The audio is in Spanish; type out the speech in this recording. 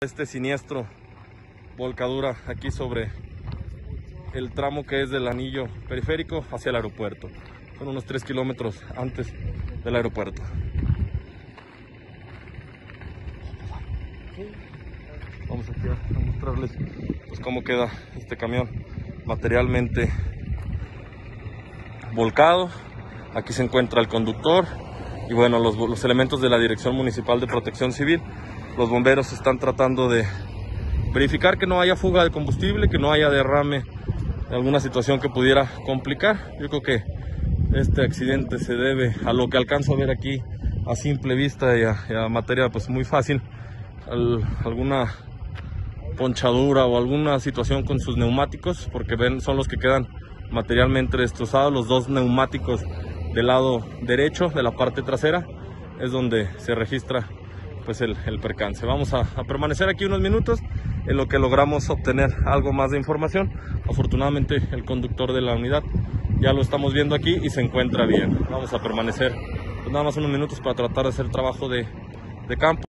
Este siniestro volcadura aquí sobre el tramo que es del anillo periférico hacia el aeropuerto. Son unos 3 kilómetros antes del aeropuerto. Vamos aquí a mostrarles pues cómo queda este camión materialmente volcado. Aquí se encuentra el conductor y bueno, los elementos de la Dirección Municipal de Protección Civil. Los bomberos están tratando de verificar que no haya fuga de combustible, que no haya derrame, alguna situación que pudiera complicar. Yo creo que este accidente se debe a lo que alcanzo a ver aquí a simple vista y a materia pues muy fácil, alguna ponchadura o alguna situación con sus neumáticos, porque ven, son los que quedan materialmente destrozados. Los dos neumáticos del lado derecho de la parte trasera es donde se registra pues el percance. Vamos a permanecer aquí unos minutos en lo que logramos obtener algo más de información. Afortunadamente el conductor de la unidad ya lo estamos viendo aquí y se encuentra bien. Vamos a permanecer pues nada más unos minutos para tratar de hacer trabajo de campo.